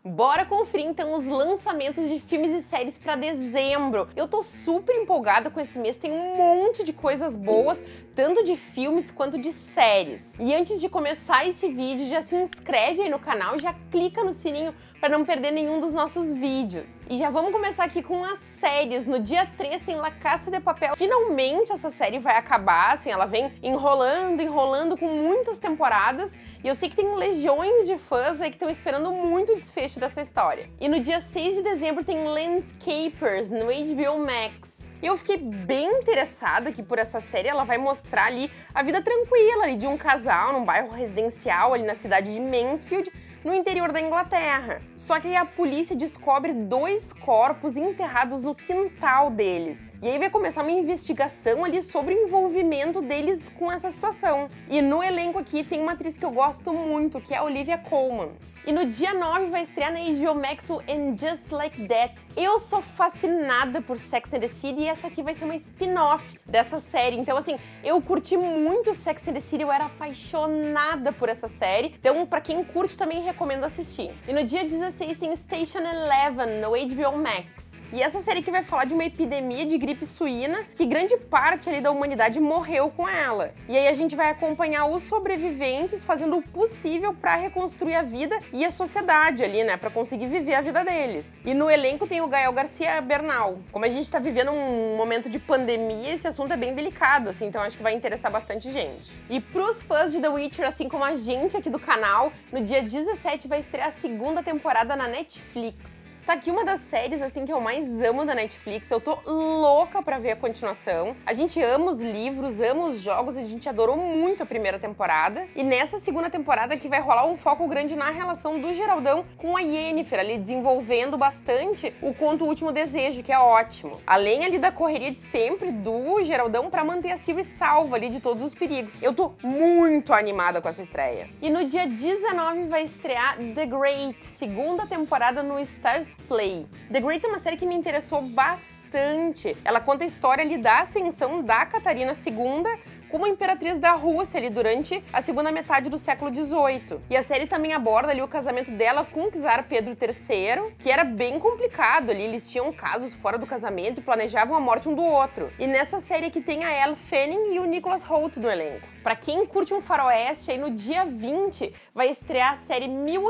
Bora conferir então os lançamentos de filmes e séries para dezembro. Eu tô super empolgada com esse mês, tem um monte de coisas boas, tanto de filmes quanto de séries. E antes de começar esse vídeo, já se inscreve aí no canal e já clica no sininho para não perder nenhum dos nossos vídeos. E já vamos começar aqui com as séries. No dia 3 tem La Casa de Papel. Finalmente essa série vai acabar, assim, ela vem enrolando com muitas temporadas. E eu sei que tem legiões de fãs aí que estão esperando muito o desfecho dessa história. E no dia 6 de dezembro tem Landscapers no HBO Max. Eu fiquei bem interessada aqui por essa série, ela vai mostrar ali a vida tranquila ali de um casal num bairro residencial ali na cidade de Mansfield, no interior da Inglaterra. Só que aí a polícia descobre 2 corpos enterrados no quintal deles. E aí vai começar uma investigação ali sobre o envolvimento deles com essa situação. E no elenco aqui tem uma atriz que eu gosto muito, que é a Olivia Colman. E no dia 9 vai estrear na HBO Max o And Just Like That. Eu sou fascinada por Sex and the City e essa aqui vai ser uma spin-off dessa série. Então, assim, eu curti muito Sex and the City, eu era apaixonada por essa série. Então, pra quem curte, também recomendo assistir. E no dia 16 tem Station Eleven no HBO Max. E essa série que vai falar de uma epidemia de gripe suína que grande parte ali da humanidade morreu com ela. E aí a gente vai acompanhar os sobreviventes fazendo o possível para reconstruir a vida e a sociedade ali, né, para conseguir viver a vida deles. E no elenco tem o Gael Garcia Bernal. Como a gente tá vivendo um momento de pandemia, esse assunto é bem delicado, assim, então acho que vai interessar bastante gente. E pros fãs de The Witcher, assim como a gente aqui do canal, no dia 17 vai estrear a 2ª temporada na Netflix. Tá aqui uma das séries, assim, que eu mais amo da Netflix. Eu tô louca pra ver a continuação. A gente ama os livros, ama os jogos, a gente adorou muito a primeira temporada. E nessa 2ª temporada que vai rolar um foco grande na relação do Geraldão com a Yennefer, ali desenvolvendo bastante o conto O Último Desejo, que é ótimo. Além ali da correria de sempre do Geraldão pra manter a Ciri salva ali de todos os perigos. Eu tô muito animada com essa estreia. E no dia 19 vai estrear The Great, 2ª temporada no Starz Play. The Great é uma série que me interessou bastante. Ela conta a história ali da ascensão da Catarina II como imperatriz da Rússia ali durante a segunda metade do século XVIII. E a série também aborda ali o casamento dela com o czar Pedro III, que era bem complicado ali, eles tinham casos fora do casamento e planejavam a morte um do outro. E nessa série aqui tem a Elle Fanning e o Nicholas Hoult no elenco. Pra quem curte um faroeste, aí no dia 20 vai estrear a série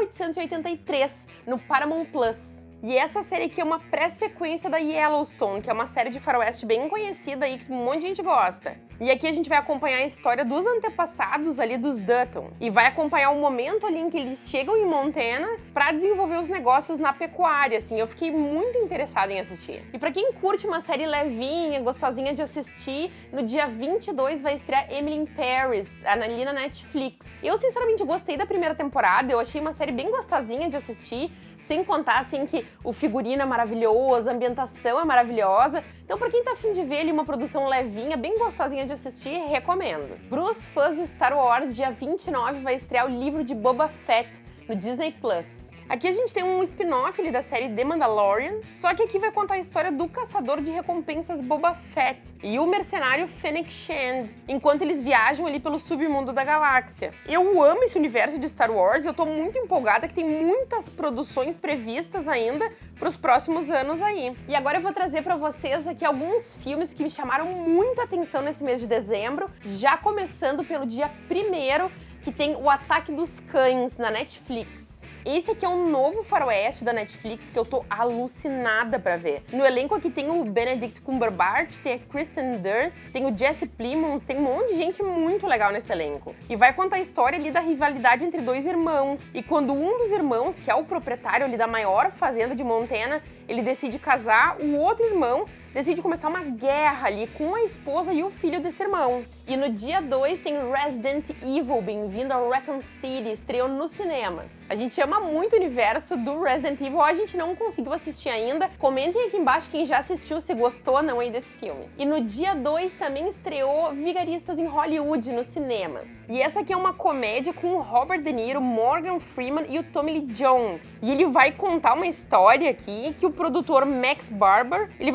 1883 no Paramount Plus. E essa série aqui é uma pré-sequência da Yellowstone, que é uma série de faroeste bem conhecida aí, que um monte de gente gosta. E aqui a gente vai acompanhar a história dos antepassados ali dos Dutton. E vai acompanhar o momento ali em que eles chegam em Montana pra desenvolver os negócios na pecuária, assim. Eu fiquei muito interessada em assistir. E pra quem curte uma série levinha, gostosinha de assistir, no dia 22 vai estrear Emily in Paris, ali na Netflix. Eu, sinceramente, gostei da primeira temporada, eu achei uma série bem gostosinha de assistir, sem contar, assim, que o figurino é maravilhoso, a ambientação é maravilhosa. Então, pra quem tá afim de ver ali uma produção levinha, bem gostosinha de assistir, recomendo. Pros fãs de Star Wars, dia 29 vai estrear o livro de Boba Fett no Disney Plus. Aqui a gente tem um spin-off ali da série The Mandalorian, só que aqui vai contar a história do caçador de recompensas Boba Fett e o mercenário Fennec Shand, enquanto eles viajam ali pelo submundo da galáxia. Eu amo esse universo de Star Wars, eu tô muito empolgada que tem muitas produções previstas ainda para os próximos anos aí. E agora eu vou trazer para vocês aqui alguns filmes que me chamaram muita atenção nesse mês de dezembro, já começando pelo dia 1º, que tem O Ataque dos Cães na Netflix. Esse aqui é um novo faroeste da Netflix que eu tô alucinada pra ver. No elenco aqui tem o Benedict Cumberbatch, tem a Kristen Dunst, tem o Jesse Plemons, tem um monte de gente muito legal nesse elenco. E vai contar a história ali da rivalidade entre 2 irmãos. E quando um dos irmãos, que é o proprietário ali da maior fazenda de Montana, ele decide casar, o outro irmão decide começar uma guerra ali com a esposa e o filho desse irmão. E no dia 2 tem Resident Evil, bem-vindo ao Raccoon City, estreou nos cinemas. A gente ama muito o universo do Resident Evil, a gente não conseguiu assistir ainda. Comentem aqui embaixo quem já assistiu, se gostou ou não aí desse filme. E no dia 2 também estreou Vigaristas em Hollywood nos cinemas. E essa aqui é uma comédia com o Robert De Niro, Morgan Freeman e o Tommy Lee Jones. E ele vai contar uma história aqui que o produtor Max Barber, ele vai fazer uma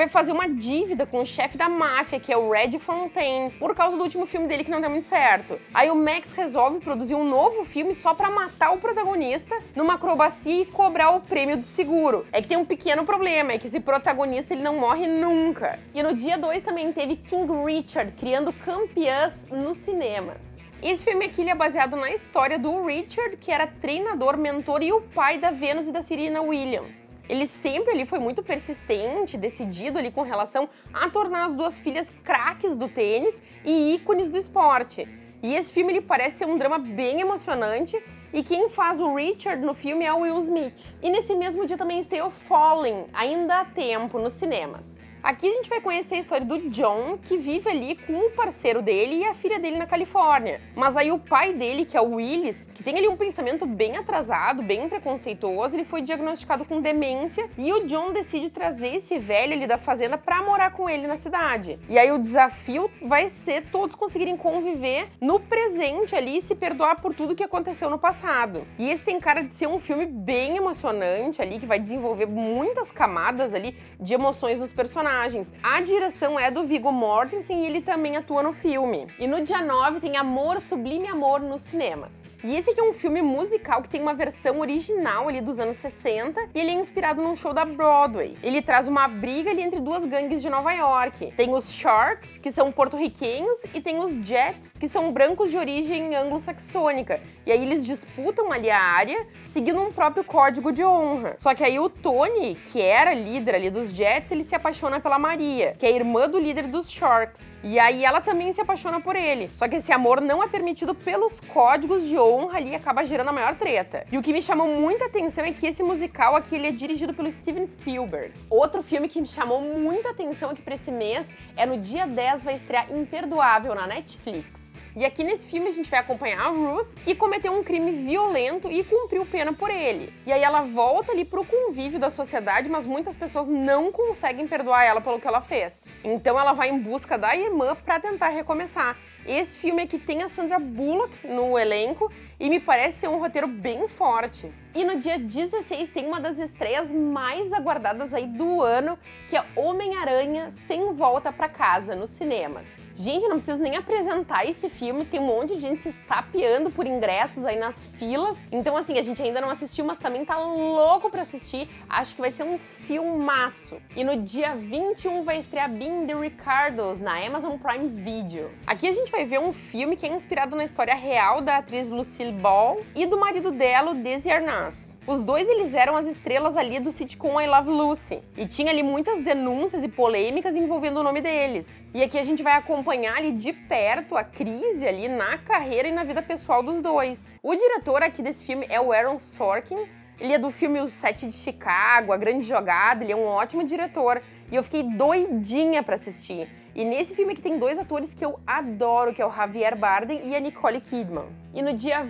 dívida com o chefe da máfia, que é o Red Fontaine, por causa do último filme dele que não deu muito certo. Aí o Max resolve produzir um novo filme só pra matar o protagonista numa acrobacia e cobrar o prêmio do seguro. É que tem um pequeno problema, é que esse protagonista ele não morre nunca. E no dia 2 também teve King Richard, criando campeãs nos cinemas. Esse filme aqui ele é baseado na história do Richard, que era treinador, mentor e o pai da Venus e da Serena Williams. Ele sempre ali foi muito persistente, decidido ali com relação a tornar as duas filhas craques do tênis e ícones do esporte. E esse filme ele parece ser um drama bem emocionante, e quem faz o Richard no filme é o Will Smith. E nesse mesmo dia também estreou Fallen, ainda há tempo, nos cinemas. Aqui a gente vai conhecer a história do John, que vive ali com o parceiro dele e a filha dele na Califórnia. Mas aí o pai dele, que é o Willis, que tem ali um pensamento bem atrasado, bem preconceituoso, ele foi diagnosticado com demência e o John decide trazer esse velho ali da fazenda pra morar com ele na cidade. E aí o desafio vai ser todos conseguirem conviver no presente ali e se perdoar por tudo que aconteceu no passado. E esse tem cara de ser um filme bem emocionante ali, que vai desenvolver muitas camadas ali de emoções nos personagens. A direção é do Viggo Mortensen e ele também atua no filme. E no dia 9 tem Amor, Sublime Amor nos cinemas. E esse aqui é um filme musical que tem uma versão original ali dos anos 60 e ele é inspirado num show da Broadway. Ele traz uma briga ali entre duas gangues de Nova York. Tem os Sharks, que são porto-riquenhos, e tem os Jets, que são brancos de origem anglo-saxônica. E aí eles disputam ali a área, seguindo um próprio código de honra. Só que aí o Tony, que era líder ali dos Jets, ele se apaixona pela Maria, que é irmã do líder dos Sharks. E aí ela também se apaixona por ele. Só que esse amor não é permitido pelos códigos de honra ali e acaba gerando a maior treta. E o que me chamou muita atenção é que esse musical aqui ele é dirigido pelo Steven Spielberg. Outro filme que me chamou muita atenção aqui pra esse mês é no dia 10 vai estrear Imperdoável na Netflix. E aqui nesse filme a gente vai acompanhar a Ruth, que cometeu um crime violento e cumpriu pena por ele. E aí ela volta ali pro convívio da sociedade, mas muitas pessoas não conseguem perdoar ela pelo que ela fez. Então ela vai em busca da irmã pra tentar recomeçar. Esse filme aqui tem a Sandra Bullock no elenco e me parece ser um roteiro bem forte. E no dia 16 tem uma das estreias mais aguardadas aí do ano, que é Homem-Aranha Sem Volta Pra Casa, nos cinemas. Gente, eu não preciso nem apresentar esse filme, tem um monte de gente se estapeando por ingressos aí nas filas. Então assim, a gente ainda não assistiu, mas também tá louco pra assistir. Acho que vai ser um filmaço. E no dia 21 vai estrear Being the Ricardos na Amazon Prime Video. Aqui a gente vai ver um filme que é inspirado na história real da atriz Lucille Ball e do marido dela, o Desi Arnaz. Os dois eles eram as estrelas ali do sitcom I Love Lucy. E tinha ali muitas denúncias e polêmicas envolvendo o nome deles. E aqui a gente vai acompanhar ali de perto a crise ali na carreira e na vida pessoal dos dois. O diretor aqui desse filme é o Aaron Sorkin. Ele é do filme O Sete de Chicago, A Grande Jogada, ele é um ótimo diretor. E eu fiquei doidinha pra assistir. E nesse filme aqui tem dois atores que eu adoro, que é o Javier Bardem e a Nicole Kidman. E no dia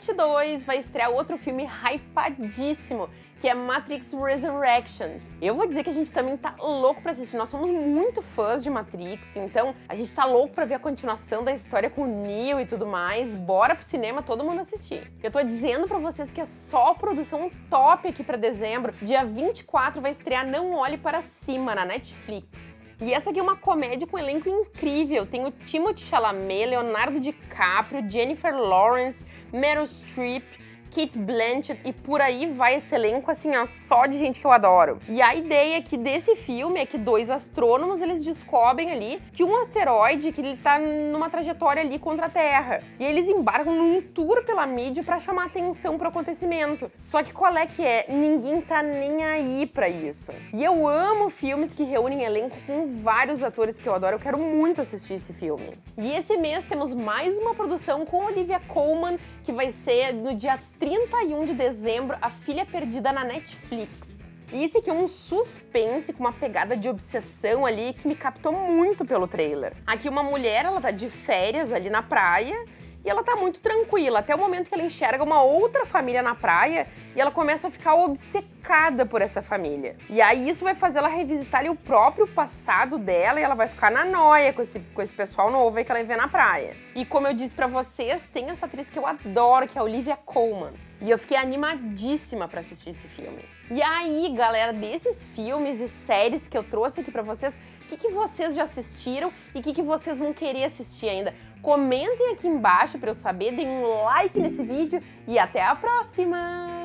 22 vai estrear outro filme hypadíssimo, que é Matrix Resurrections. Eu vou dizer que a gente também tá louco pra assistir, nós somos muito fãs de Matrix, então a gente tá louco pra ver a continuação da história com o Neo e tudo mais. Bora pro cinema todo mundo assistir. Eu tô dizendo pra vocês que é só produção top aqui pra dezembro. Dia 24 vai estrear Não Olhe Para Cima na Netflix. E essa aqui é uma comédia com um elenco incrível. Tem o Timothée Chalamet, Leonardo DiCaprio, Jennifer Lawrence, Meryl Streep, Cate Blanchett e por aí vai esse elenco, assim, ó, só de gente que eu adoro. E a ideia aqui desse filme é que dois astrônomos, eles descobrem ali que um asteroide, que ele tá numa trajetória ali contra a Terra. E eles embarcam num tour pela mídia pra chamar atenção pro acontecimento. Só que qual é que é? Ninguém tá nem aí pra isso. E eu amo filmes que reúnem elenco com vários atores que eu adoro. Eu quero muito assistir esse filme. E esse mês temos mais uma produção com Olivia Colman, que vai ser no dia 31 de dezembro, A Filha Perdida na Netflix. E esse aqui é um suspense com uma pegada de obsessão ali que me captou muito pelo trailer. Aqui uma mulher, ela tá de férias ali na praia e ela tá muito tranquila, até o momento que ela enxerga uma outra família na praia e ela começa a ficar obcecada por essa família. E aí isso vai fazer ela revisitar ali o próprio passado dela e ela vai ficar na noia com esse pessoal novo aí que ela vê na praia. E como eu disse pra vocês, tem essa atriz que eu adoro, que é a Olivia Colman. E eu fiquei animadíssima pra assistir esse filme. E aí, galera, desses filmes e séries que eu trouxe aqui pra vocês, O que vocês já assistiram e o que vocês vão querer assistir ainda? Comentem aqui embaixo para eu saber, deem um like nesse vídeo e até a próxima!